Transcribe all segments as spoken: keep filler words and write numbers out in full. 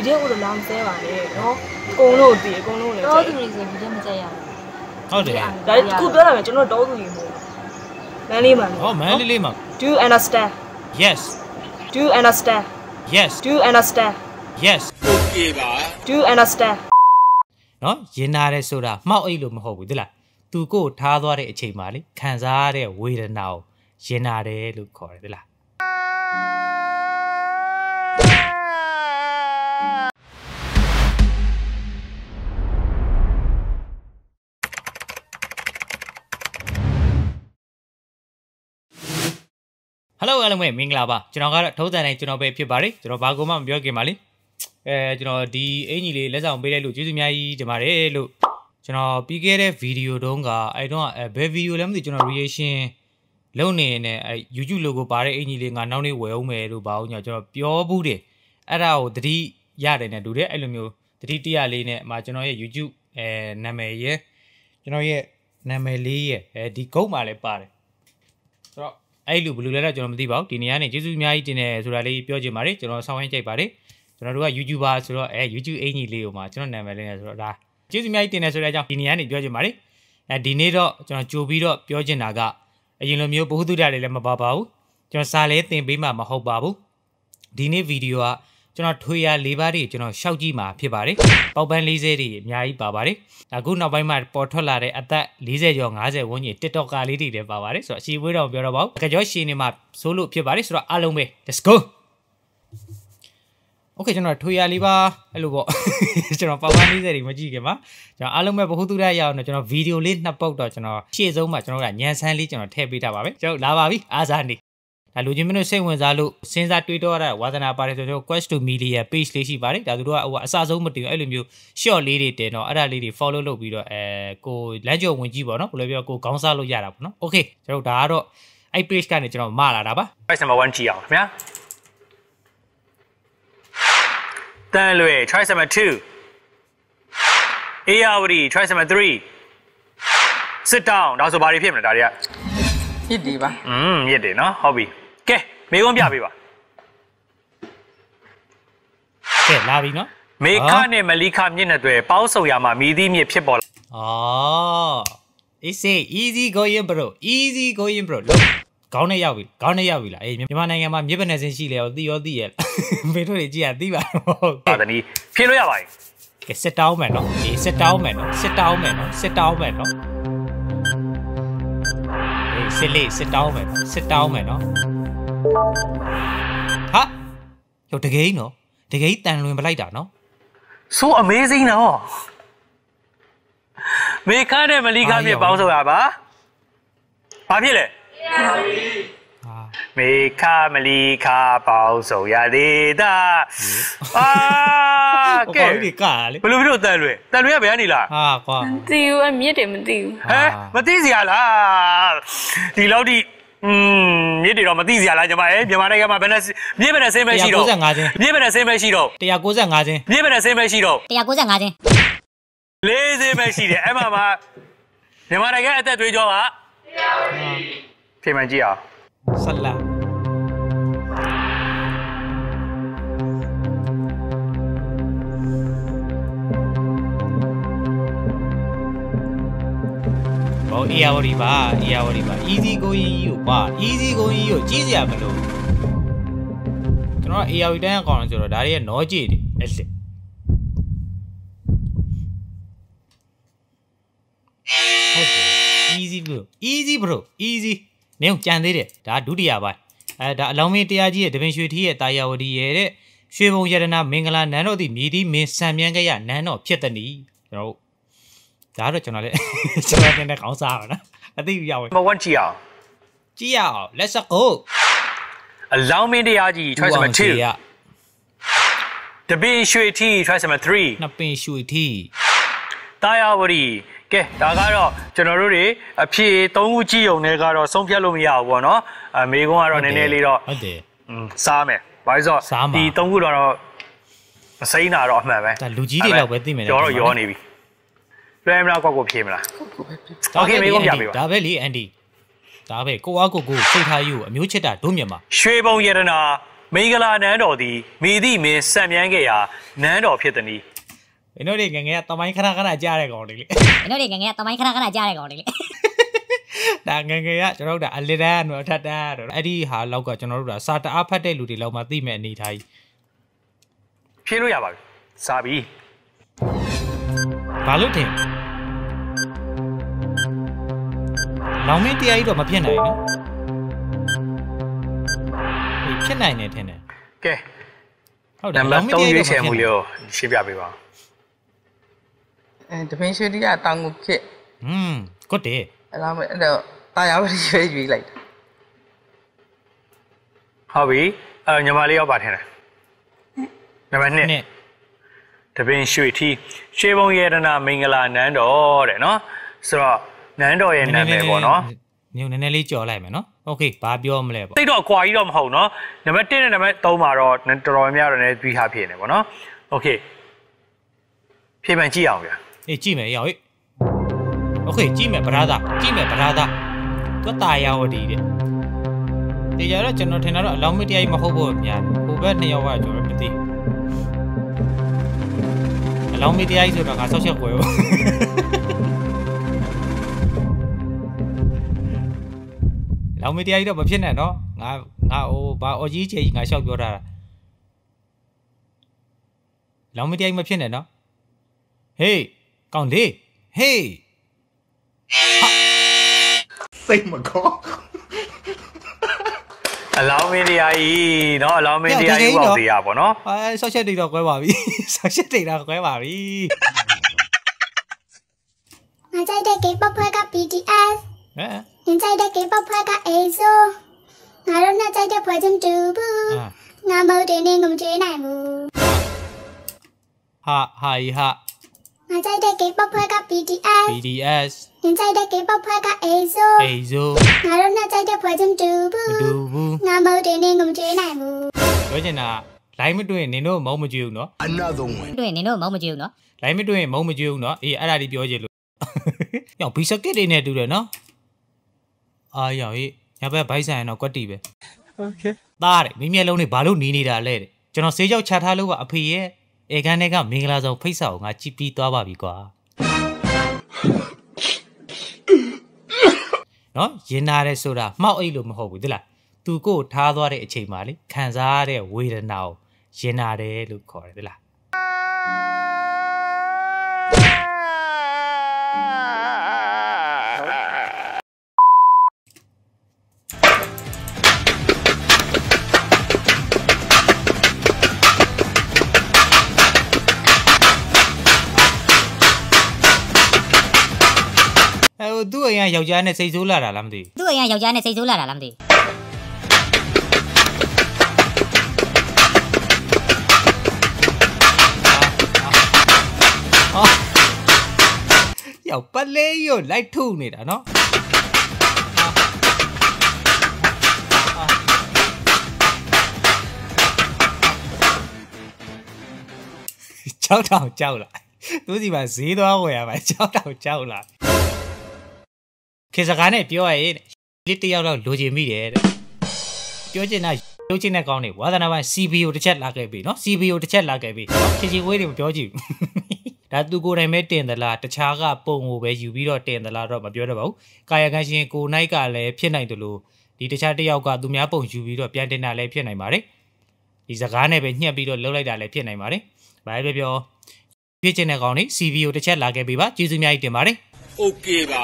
video ကိုလာမစဲပါနဲ့နော်အကုန်လုံးတည်အကုန်လုံးလည်းတော့သူတွေဆို video မကြိုက်ရဘူးဟုတ်တယ်ဒါခုပြောတာပဲကျွန်တော်တော့သူတွေမဟုတ်မန်းလေးမှာဟောမန်းလေးလေးမှာ do you understand yes do you understand yes do you understand yes okay ပါ do you understand နော်ရင်နာတယ်ဆိုတာမှောက်အိတ်လို့မဟုတ်ဘူးသိလားသူကိုထားသွားတဲ့အချိန်မှာလေခံစားရတဲ့ဝေဒနာကိုရင်နာတယ်လို့ခေါ်တယ်သိလားဟယ်လိုအားလုံးပဲမင်္ဂလာပါကျွန်တော်ကတော့ထုံးစံတိုင်းကျွန်တော်ပဲဖြစ်ပါတယ်ကျွန်တော်ဘာကိုမှမပြောခင်ပါလေအဲကျွန်တော်ဒီအင်ကြီးလေးလက်ဆောင်ပေးလိုက်လို့ကျေးဇူးအများကြီးတင်ပါတယ်လို့ကျွန်တော်ပြီးခဲ့တဲ့ဗီဒီယိုတုန်းကအဲတုန်းကအဲဘယ်ဗီဒီယိုလဲမသိကျွန်တော် reaction လုပ်နေနေအဲ YouTube logo ပါတဲ့အင်ကြီးလေးငါနောက်နေ့ဝယ်အောင်မယ်လို့ပါအောင်ကျွန်တော်ပြောဘူးတယ်အဲ့ဒါကိုသတိရတယ်နဲ့တူတယ်အဲ့လိုမျိုးသတိတရလေးနဲ့မှာကျွန်တော်ရဲ့ YouTube အဲနာမည်ရဲ့ကျွန်တော်ရဲ့နာမည်လေးရဲ့အဲဒီဂုတ်မှာလည်းပါတယ်ဆိုတော့အဲ့လိုဘယ်လိုလဲတော့ကျွန်တော်မသိပါဘူးဒီနေရာနေကျေးဇူးအများကြီးတင်တယ်ဆိုတာလေးပြောချင်ပါတယ်ကျွန်တော်ဆောင်းဝိုင်းကြိုက်ပါတယ်ကျွန်တော်တို့က YouTuber ဆိုတော့အဲ YouTube အင်ကြီးလေးကိုမှကျွန်တော်နာမည်လေးနဲ့ဆိုတော့ဒါကျေးဇူးအများကြီးတင်တယ်ဆိုတဲ့အကြောင်းဒီနေရာနေပြောချင်ပါတယ်အဲဒီနေ့တော့ကျွန်တော်ကြိုပြီးတော့ပြောချင်တာကအရင်လိုမျိုးဘ ഹു တုဒ္ဒလေးလည်းမပါပါဘူးကျွန်တော်စာလေးသင်ပေးမှမဟုတ်ပါဘူးဒီနေ့ဗီဒီယိုကကျွန်တော်ထွေရလေးပါးတွေကျွန်တော်ရှောက်ကြည့်မှာဖြစ်ပါတယ်ပေါက်ပန်း၄၀တွေအများကြီးပါပါတယ်အခုနောက်ပိုင်းမှာပေါ်ထွက်လာတဲ့အသက်၄၀ကျော်၅၀ဝန်းကျင် TikTok ကားလေးတွေလည်းပါပါတယ်ဆိုတော့အရှိဝေးတော့ပြောတော့ပါဘူးကြောရှင်နေမှာဆိုလို့ဖြစ်ပါတယ်ဆိုတော့အားလုံးပဲ let's go okay ကျွန်တော်ထွေရလေးပါအဲ့လိုပေါ့ကျွန်တော်ပေါက်ပန်း၄၀တွေမကြည့်ခင်မှာကျွန်တော်အားလုံးပဲဘ ഹു တုဒ္ဒရအောင်တော့ကျွန်တော်ဗီဒီယိုလေးနှစ်ပုတ်တော့ကျွန်တော်ရှေ့ဆုံးမှာကျွန်တော်ကညံဆန်းလေးကျွန်တော်ထည့်ပေးထားပါပဲကျွန်တော်လာပါပြီအားစားနေဒါလူချင်းမင်းတို့စိတ်ဝင်စားလို့စဉ်းစားတွေးတော့ရတဲ့ဝါသနာပါတယ်ဆိုတော့ Quest to Media page လေးရှိပါတယ်ဒါသူတို့ကဟိုအစဆုံးမတင်အဲ့လိုမျိုး short လေးတွေတင်တော့အဲ့ဒါလေးတွေ follow လုပ်ပြီးတော့အဲကိုလမ်းကြော်ဝင်ကြည့်ပါတော့ဘယ်လိုပြောကိုခေါင်းစားလို့ရတာပေါ့နော် okay ကျွန်တော်ဒါကတော့အဲ့ page ကနေကျွန်တော်မလာတာပါ choice number one ကြည့်အောင်ခင်ဗျာတန်လွယ် choice number two အေယာဝတီ choice number three sit down ဒါဆိုဘာတွေဖြစ်မလဲဒါတွေကမြစ်တွေပါอืมမြစ်တွေနော်ဟုတ်ပြီကဲမေကွန်းပြပေးပါကဲလာပြီနော်မေခနဲ့မလိခမြစ်နဲ့တွေ့ပေါင်းစုံရမှာမိသည့်မြစ်ဖြစ်ပေါ်လာအော် easy easy going bro easy going bro လို့ခေါင်းနဲ့ရောက်ပြီခေါင်းနဲ့ရောက်ပြီလားအေးမြန်မာနိုင်ငံမှာမြစ်ဘယ်နှစင်းရှိလဲရောသိရောသိရဲ့မေတို့တွေကြည့်ရသိပါဟုတ်ပါတနည်းဖြေလို့ရပါပြီကဲ sit down မယ်နော်အေး sit down မယ်နော် sit down မယ်နော် sit down မယ်နော်sit လေး sit down မယ် sit down မယ်နော်ဟာရောတကယ်နော်တကယ်တန်လွင်ပလိုက်တာနော် so amazing နော်မေခနဲ့မလိခမြစ်ပေါင်းစုံရပါဘာဖြစ်လဲမေခမလီခပေါင်းစုံရသေးတာအာကဲဘယ်လိုဖြစ်လို့တန်လွယ်တန်လွယ်ကဘယ်ကနေလာဟာကွာမသိဘူးအမြစ်တယ်မသိဘူးဟမ်မသိစရာလားဒီလောက်ဒီอืมမြစ်တွေတော့မသိစရာလားညီမရဲ့မြန်မာနိုင်ငံမှာဘယ်နဲ့မြစ်ဘယ်နဲ့ဆင်းပဲရှိတော့၁၉၅ချင်းမြစ်ဘယ်နဲ့ဆင်းပဲရှိတော့၁၉၅ချင်းမြစ်ဘယ်နဲ့ဆင်းပဲရှိတော့၁၉၅ချင်းလေးဆင်းပဲရှိတယ်အဲ့မှာမှာမြန်မာနိုင်ငံအသက်သွေးကြောကဖြေမှန်ကြည့်အောင်ဆက်လာဟောအေယာဝတီပါအေယာဝတီပါ easy going ကြီးကိုပါ easy going ကြီးကိုကြီးစရာမလိုကျွန်တော်အေယာဝတီတိုင်းအကောင်ဆိုတော့ဒါတွေရဲ့နောကြည့်တယ်အဲ့စစ်ဟုတ်တယ် easy bro easy bro easy နေကြံသေးတယ်ဒါဒုတိယပိုင်းအဲဒါအလောင်းမင်းတရားကြီးရဲ့တပင်ရွှေထီးရဲ့တာယာဝတီရဲ့တဲ့ရွှေဘုံရတနာမင်္ဂလာနန်းတော်သည်မြေတီးမင်းစံမြန်းခဲ့ရနန်းတော်ဖြစ်တဲ့နီကျွန်တော်ဒါတော့ကျွန်တော်လည်းကျွန်တော်တင်တဲ့ခေါင်းစားပါနော်အသိရအောင် number one ကြည့်အောင်ကြည့်ရအောင် let's go အလောင်းမင်းတရားကြီး choice number two တပင်ရွှေထီး choice number three နှစ်ပင်ရွှေထီးတာယာဝတီကဲဒါကတော့ကျွန်တော်တို့တွေအဖြေသုံးခုကြည့်ုံနဲ့ကတော့ဆုံးဖြတ်လို့မရဘူးပေါ့နော်အမေကုန်းကတော့နည်းနည်းလေးတော့ဟုတ်တယ်อืมစားမယ်ဘာလို့ဆိုဒီသုံးခုတော့မစိမ့်တာတော့အမှန်ပဲဒါလူကြီးတွေတော့ပဲသိမယ်ရောတော့ရောနေပြီလွယ်မလားကွက်ကိုဖြေမလားโอเคမေကုန်းပြပေးပါဒါပဲလေအန်ဒီဒါပဲကိုအားကိုကိုစိတ်ထားယူအမျိုးချစ်တာဒုမြတ်မှာရွှေဘုံရတနာမင်္ဂလာနန်းတော်သည်မိသည့်မင်းစံမြန်းခဲ့ရာနန်းတော်ဖြစ်သည်မင်းတို့တွေငငယ်ကတမိုင်းခဏခဏကြားတဲ့ကောင်တွေလေမင်းတို့တွေငငယ်ကတမိုင်းခဏခဏကြားတဲ့ကောင်တွေလေဒါငငယ်ကကျွန်တော်တို့ဒါအလစ်တန်းတော့ထပ်တန်းတော့အဲ့ဒီဟာလောက်ကကျွန်တော်တို့ဒါစာတအားဖတ်တဲ့လူတွေလောက်မှသိမဲ့အနေထားကြီးဖြေလို့ရပါပြီစာပြီဘာလို့ထင်လောင်မင်းတရားကြီးတော့မဖြစ်နိုင်နော်ဖြစ်နိုင်တယ်ထင်တယ်ကဲဟုတ်တယ်လောင်မင်းတရားကြီးတော့မဖြစ်ဘူးလို့ရှင်းပြပေးပါအဲတပင်းရွှေတိကတောင်ကိုဖြစ်อืมgood day အဲ့တော့အဲ့တော့တာယာဝတီရွှေရွေးလိုက်ဟုတ်ပြီအဲ့ညီမလေးရောက်ပါထင်တယ်နံပါတ်နှစ်တပင်းရွှေထီးရွှေဘုံရေဒနာမင်္ဂလာနန်းတော်တဲ့နော်ဆိုတော့နန်းတော်ရဲ့နာမည်ပေါ့နော်ညုံနည်းနည်းလေးကြော်လိုက်မယ်နော်โอเคဘာပြောမလဲပေါ့တိတ်တော့အကွာကြီးတော့မဟုတ်နော်နံပါတ်တစ်နဲ့နံပါတ်သုံးမှာတော့တော်တော်များများတော့လည်းပြီးထားဖြစ်နေပေါ့နော်โอเคဖြေပန်ကြည့်အောင်ဗျာအေးကြည့်မယ်ရောက်ဟေ့โอเคကြည့်မယ်ဗရာသာကြည့်မယ်ဗရာသာသူတာယာဝတီတဲ့ဒီကြတော့ကျွန်တော်ထင်တာတော့အလောင်းမတရားကြီးမဟုတ်ဘူးများဟိုဘက်နှစ်ယောက်ကကျွန်တော်မသိအလောင်းမတရားကြီးဆိုတော့ငါဆောက်ချက်ကိုရောလောင်မတရားကြီးတော့မဖြစ်နဲ့နော်ငါငါဟိုဘာအော်ကြီးချေကြီးငါရှောက်ပြောထားတာလောင်မတရားကြီးမဖြစ်နဲ့နော်ဟေးကောင်းလေးဟေးစိတ်မကောအလောင်းမင်းတရားကြီးเนาะအလောင်းမင်းတရားကြီးပေါ့တရားပေါ့နော်အဲဆောက်ချက်တိတ်တော့ကွဲပါပြီဆောက်ချက်တိတ်တော့ကွဲပါပြီငါကြိုက်တဲ့ K-pop ဖွဲ့က B T S ဟမ်နင်ကြိုက်တဲ့ K-pop ဖွဲ့က A S O ငါတို့နဲ့ကြိုက်တဲ့ဖွဲ့ချင်းတူဘူးငါမဟုတ်တဲ့နင်ကမကြွေးနိုင်ဘူးဟာဟာဤဟာငါကြိုက်တဲ့ K-pop ဖွဲ့က B T S B T S နင်ကြိုက်တဲ့ K-pop ဖွဲ့က A S O A S O ငါတို့နဲ့ကြိုက်တဲ့ဖွဲ့ချင်းတူဘူးတူဘူးငါမဟုတ်တဲ့နင်ကမကြွေးနိုင်ဘူးပြောချင်တာလိုင်းမတွေ့ရင်နင်တို့မုံမကြွေးဘူးနော် another one တွေ့ရင်နင်တို့မုံမကြွေးဘူးနော်လိုင်းမတွေ့ရင်မုံမကြွေးဘူးနော်အေးအဲ့ဒါဒီပြောချင်လို့ယောဘီစကစ်တွေနဲ့တူတယ်နော်အာယောဟေးညဘက်ဘိုက်ဆိုင်ရင်တော့ကွက်တီပဲโอเคသားတယ်မိမျက်လုံးတွေဘာလို့နီးနေတာလဲတဲ့ကျွန်တော်ဆေးကြောက်ချထားလို့ကအဖေရဲ့အေကန်တွေကမင်္ဂလာဆောင်ဖိတ်စာကိုငါကြည့်ပြီးသွားပါပြီကွာနော်ရင်နာတယ်ဆိုတာမှောက်အိတ်လို့မဟုတ်ဘူးတိလားသူကိုထားသွားတဲ့အချိန်မှာလေခံစားရတဲ့ဝေဒနာကိုရင်နာတယ်လို့ခေါ်တယ်တိလားသူ့အိမ်ကယောက်ျားနဲ့စိတ်ဆိုးလာတာလားမသိဘူးသူ့အိမ်ကယောက်ျားနဲ့စိတ်ဆိုးလာတာလားမသိဘူးယောက်ပလေးရောလိုက်ထုနေတာနော်ကြောက်တော့ကြောက်လာသူစီမှာဈေးသွားဝယ်ရမှာကြောက်တော့ကြောက်လာခေစကားနဲ့ပြောရရင်လေးတယောက်တော့လိုချင်မိတယ်တဲ့ပြောချင်တာပြောချင်တဲ့ကောင်းနေဝါသနာပိုင်း C B O တစ်ချက်လာခဲ့ပြီနော် C B O တစ်ချက်လာခဲ့ပြီချီချီဝေးတွေမပြောကြည့်ဘူးဒါသူကိုယ်တိုင်ပဲတင်သလားတခြားကပုံကိုပဲယူပြီးတော့တင်သလားတော့မပြောတော့ပါဘူးကာယကံရှင်ကိုနိုင်ကလည်းဖြစ်နိုင်တယ်လို့ဒီတခြားတစ်ယောက်ကသူများပုံယူပြီးတော့ပြန်တင်တာလည်းဖြစ်နိုင်ပါတယ်ဒီစကားနဲ့ပဲညှက်ပြီးတော့လှုပ်လိုက်တာလည်းဖြစ်နိုင်ပါတယ်ဘာပဲပြောဖြစ်ချင်တဲ့ကောင်းနေ C B O တစ်ချက်လာခဲ့ပြီပါကျေးဇူးများကြီးတင်ပါတယ် Okay ပါ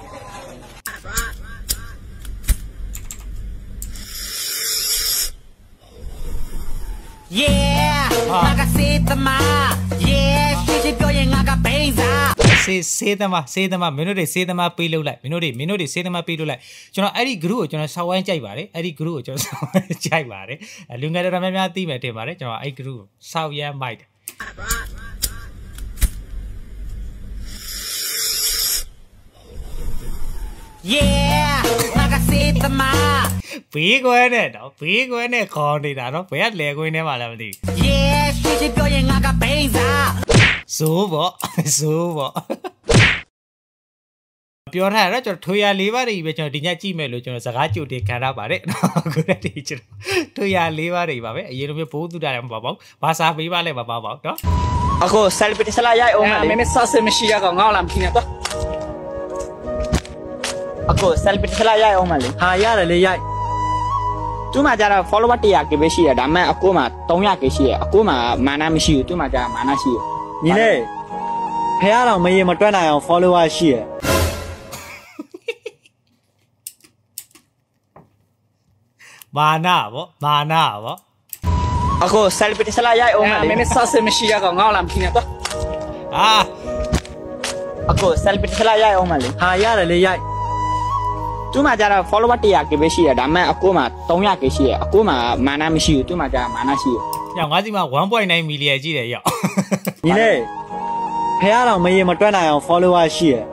Yeah ငါကစေးသမား Yeah ရှိရှိပြောရင်ငါကဘိန်းစားစေးစေးသမားစေးသမားမင်းတို့တွေစေးသမားပေးလို့လိုက်မင်းတို့တွေမင်းတို့တွေစေးသမားပေးလို့လိုက်ကျွန်တော်အဲ့ဒီ group ကိုကျွန်တော်ဆောက်ဝိုင်းကြိုက်ပါတယ်အဲ့ဒီ group ကိုကျွန်တော်ဆောက်ဝိုင်းကြိုက်ပါတယ်လူငယ်တော်များများသိမယ်တင်ပါတယ်ကျွန်တော်အဲ့ group ကိုဆောက်ရမ်းမိုက်တယ် Yeah ငါကစေးသမားဘေးကွဲနဲ့တော့ဘေးကွဲနဲ့ခေါ်နေတာနော်ဘယ်ကလဲကွင်းထဲမှာလည်းမသိဘူး Yeah ရှိရှိပြောရင်ငါကဘိန်းစားဇိုးပေါ့ဇိုးပေါ့ပြောထားရတော့ကျွန်တော်ထွေရလေးပါးတွေပဲကျွန်တော်ဒီညကြည့်မယ်လို့ကျွန်တော်စကားကြိုတင်ခံရပါတယ်အခုတည်းကျွန်တော်ထွေရလေးပါးတွေပါပဲအရင်လိုမျိုးဘိုးသူတာလည်းမပါပါဘူးဘာစာပေးပါလဲမပါပါဘူးနော်အခု celebrity ဆလာရိုက်အောင်မယ်မင်းစားစမရှိရကောင်ငေါ့လာမခင်းတော့အခု celebrity ဆလာရိုက်အောင်မယ်လေဟာရတယ်လေရိုက်သူ့မှာကျတော့ follower one hundred k ပဲရှိရဒါပေမဲ့အခုမှthree hundred k ရှိရအခုမှမာနမရှိဘူးသူ့မှာကျတော့မာနရှိရညီလေးဖះတော်မရေမတွက်နိုင်အောင် follower ရှိရမာနာဗောမာနာဗောအခု celebrity ဆလာရိုက်အောင်မယ်မင်းစားစမရှိရကောင်ငေါ့လာမခင်းတော့အာအခု celebrity ဆလာရိုက်အောင်မယ်လေဟာရတယ်လေရိုက်သူ့မှာကျတော့ follower one hundred k ပဲရှိရဒါပေမဲ့အခုမှthree hundred k ရှိရအခုမှမာနမရှိဘူးသူ့မှာကျတော့မာနရှိရညောင်ငါးစီမှာone point nine million ကြီးတယ်ရောက်ညီလေးဖះတော်မရေမတွက်နိုင်အောင် follower ရှိရ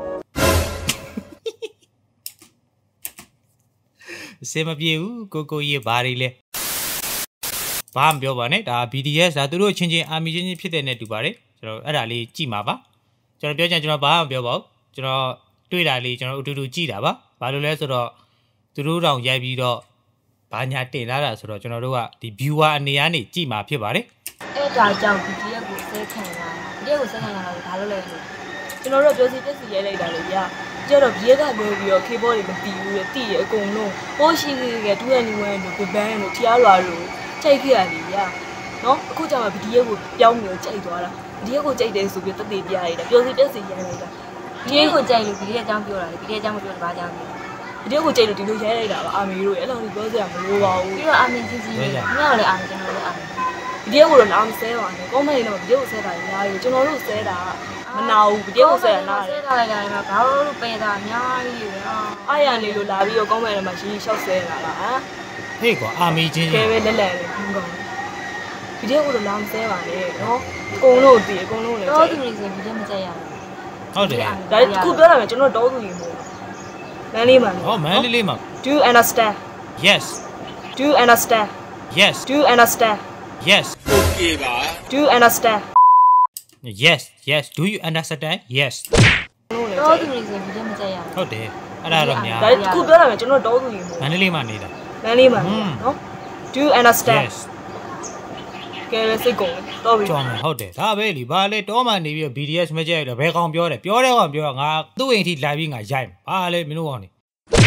အစမပြေဘူးကိုကိုကြီးဘာတွေလဲဘာမှပြောပါနဲ့ဒါ B D S ဒါသူတို့ချင်းချင်းအာမီချင်းချင်းဖြစ်တဲ့နဲ့တူပါတယ်ကျွန်တော်အဲ့ဒါလေးကြည့်မှာပါကျွန်တော်ပြောချင်ကျွန်တော်ဘာမှမပြောပါဘူးကျွန်တော်တွေ့တာလေးကျွန်တော်အတူတူကြည့်တာပါဘာလို့လဲဆိုတော့သူတို့တောင်ရိုက်ပြီးတော့ဘာညာတင်လာတာဆိုတော့ကျွန်တော်တို့ကဒီ viewer အနေနဲ့နေကြည့်မှာဖြစ်ပါတယ်အဲ့ဒါကြောင့် B D S ကိုဆဲခံလာဒီကိုဆဲခံလာတာဘာလို့လဲဆိုကျွန်တော်တို့ပြောစီပြက်စီရဲလိုက်တာလေကြာကျတော့ဘီးကပြောပြီးတော့ keyboard တွေမတီးဘူးလေတီးရအကုန်လုံးပိုးရှိခဲ့တူရနေဝင်တို့ big band တို့ဖျားလွာတို့ချိန်ခဲ့ရလေကြာနော်အခုကျမှ B D S ကိုပြောင်းပြီးတော့ချိန်သွားတာ B D S ကိုချိန်တယ်ဆိုပြီးတက်တေးပြရတာပြောစီပြက်စီရဲလိုက်တာ B D S ကိုချိန်လို့ B D S အကြောင်းပြောတာလေ B D S အကြောင်းမပြောတော့ဘာကြောင်းပြော B D S ကိုချိန်လို့ဒီလိုရဲလိုက်တာပါအာမီတို့အဲ့လိုပြောစရာမလိုပါဘူးပြီးတော့အာမီကြီးကြီးနဲ့ငါ့ကိုလည်းအာမီကျွန်တော်လည်းအာမီ B D S ကိုတော့နားမဆဲပါနဲ့ကောမန့်နေတော့ B D S ကိုဆဲတာအများကြီးကျွန်တော်တို့ဆဲတာမနာဘူး B D S ကိုဆဲတာနားဆဲတာလည်းလည်းဘာလို့ပယ်တာအများကြီးပဲအားရနေလို့လာပြီးတော့ကောမန့်ထဲမှာရေးလျှောက်ဆဲတာလားဟမ်ဟေ့ကွာအာမီချင်းကဲပဲလက်လက်လေးဘူးကောင်း B D S ကိုတော့နားမဆဲပါနဲ့နော်အကုန်လုံးတည်အကုန်လုံးလည်းတော့သူတွေဆို B D S မကြိုက်ရဘူးဟုတ်တယ်ဒါခုပြောရမယ်ကျွန်တော်တော့သူရင်မို့မန်းလေးမှာဟောမန်းလေးလေးမှာ Do you understand Yes Do you understand Yes Do you understand Yes Okay ပါ Do you understand Yes yes Do you understand Yes တော့သူတွေဆို B D S မကြိုက်ရဘူးဟုတ်တယ်အဲ့ဒါတော့များဒါခုပြောရမယ်ကျွန်တော်တော့သူရင်မို့မန်းလေးလေးမှာနေတာမန်းလေးမှာနော် Do you understand Yesကဲစိတ်ကုန်တော့ပြီကြောင်းမယ်ဟုတ်တယ်ဒါပဲလीဘာလဲတောမှနေပြီး B D S မကြိုက်တော့ဘယ်ကောင်ပြောတယ်ပြောတဲ့ကောင်ပြောငါသူ့အိမ်ထိလာပြီးငါရိုက်ဘာလဲမင်းတို့ကောင်နေ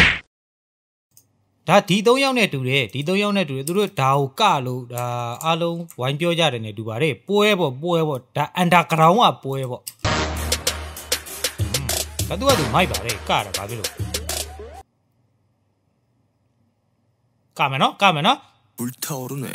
ဒါဒီ၃ယောက်နဲ့တူတယ်ဒီ၃ယောက်နဲ့တူတယ်သူတို့ဒါကိုကလို့ဒါအားလုံးဝိုင်းပြောကြတယ်နဲ့တူပါတယ်ပွဲပေါ့ပွဲပေါ့ဒါ underground ကပွဲပေါ့ဒါသူကသူမိုက်ပါတယ်ကတာဘာဖြစ်လို့ကမယ်နော်ကမယ်နော် 불타오르네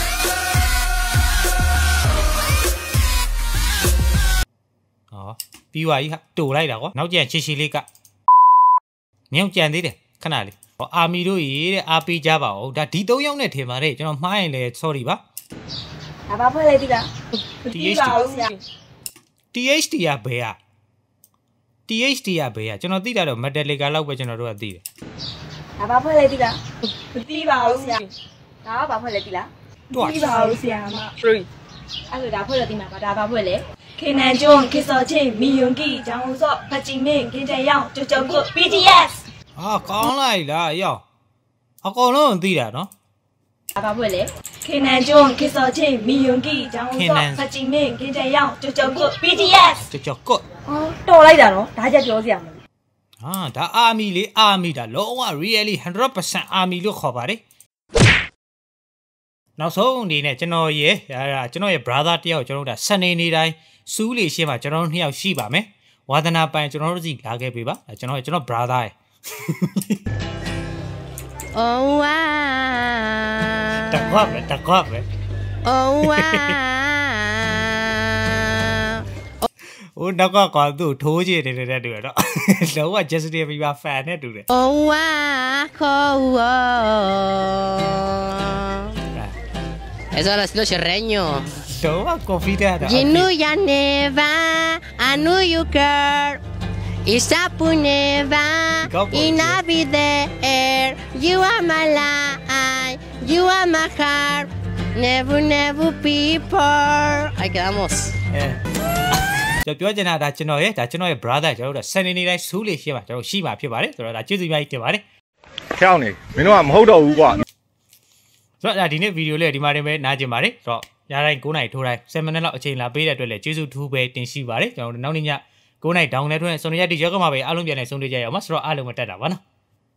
ဟောပြီးသွားပြီဟာတူလိုက်တာကွာနောက်ကျန်ချီချီလေးကမြောက်ကြံသေးတယ်ခဏလေးဟောအာမီတို့ရေတဲ့အားပေးကြပါဦးဒါဒီ၃ယောက်နဲ့ထင်ပါတယ်ကျွန်တော်မှားရင်လည်း sorry ပါဒါဘာဖွဲ့လိုက်ပြီလား T H T T H T ရဘယ်อ่ะ T H T ရဘယ်อ่ะကျွန်တော်သိတာတော့ Metallica လောက်ပဲကျွန်တော်တို့ကသိတယ်ဒါဘာဖွဲ့လိုက်ပြီလားမသိပါဘူးဆရာဒါကဘာဖွဲ့လိုက်ပြီလားမသိပါဘူးဆရာမ free အဲ့လိုဒါဖွဲ့လို့သိမှာပါဒါဘာဖွဲ့လဲခေနန်ကျွန်းခေစောချင်းမီယွန်ကီဂျောင်စော့ဖချီမင်းကင်းတဲ့ရောင်ကြောက်ကြောက်ကို B D S ဟာကောင်းလိုက်လားရောက်အကောင်လုံးသိတာနော်ဒါဘာဖွဲ့လဲခေနန်ကျွန်းခေစောချင်းမီယွန်ကီဂျောင်စော့ဖချီမင်းကင်းတဲ့ရောင်ကြောက်ကြောက်ကို B D S ကြောက်ကြောက်ကိုဟောတော်လိုက်တာနော်ဒါကြပြောစရာမလိုဟာဒါအာမီလေအာမီဒါလုံးဝ really one hundred percent အာမီလို့ခေါ်ပါတယ်နောက်ဆုံးအနေနဲ့ကျွန်တော်ရဲ့ဒါကျွန်တော်ရဲ့ brother တယောက်ကျွန်တော်တို့ဒါ Sunday နေ့တိုင်းစူးလီရှင်းမှာကျွန်တော်တို့နှစ်ယောက်ရှိပါမယ်ဝါသနာပိုင်ကျွန်တော်တို့စီလာခဲ့ပြီပါကျွန်တော်ကျွန်တော် brother ရဲ့ Oh wow တကွပဲတကွပဲ Oh wow ဟိုနောက်ကကွာသူ့ထိုးကြည့်တယ်တဲ့တူရတော့လောက Justin Bieber fan နဲ့တူတယ် Oh wow Eso es lo chirreño. Toma confita. You know ya never, I know you girl. Isapu never, in a be there. You are my life, you are my heart. Never, never people. Ahí quedamos. ပြောချင်တာဒါကျွန်တော်ရဲ့ဒါကျွန်တော်ရဲ့ brother ကျွန်တော်တို့စနေနေ့တိုင်းစူးလေးရှင်းပါကျွန်တော်ရှိမှာဖြစ်ပါတယ်ဆိုတော့ဒါကျေးဇူးများကြီးတင်ပါတယ်ဖျောင်းနေမင်းတို့ကမဟုတ်တော့ဘူးကွာဆိုတော့ဒါဒီနေ့ဗီဒီယိုလေးဒီမှာတင်ပဲနားကျင်ပါတယ်ဆိုတော့ညတိုင်း9နာရီထိုးတိုင်း7မိနစ်လောက်အချိန်လာပေးတဲ့အတွက်လည်းကျေးဇူးထူးပဲတင်ရှိပါတယ်ကျွန်တော်တို့နောက်နေ့ည9နာရီဒေါင်းနဲ့ထွန်းစုံရည်ရက်ဒီရောက်မှာပဲအားလုံးပြန်နေဆုံးတွေ့ကြရအောင်ပါဆိုတော့အားလုံးမတက်တာပါနော်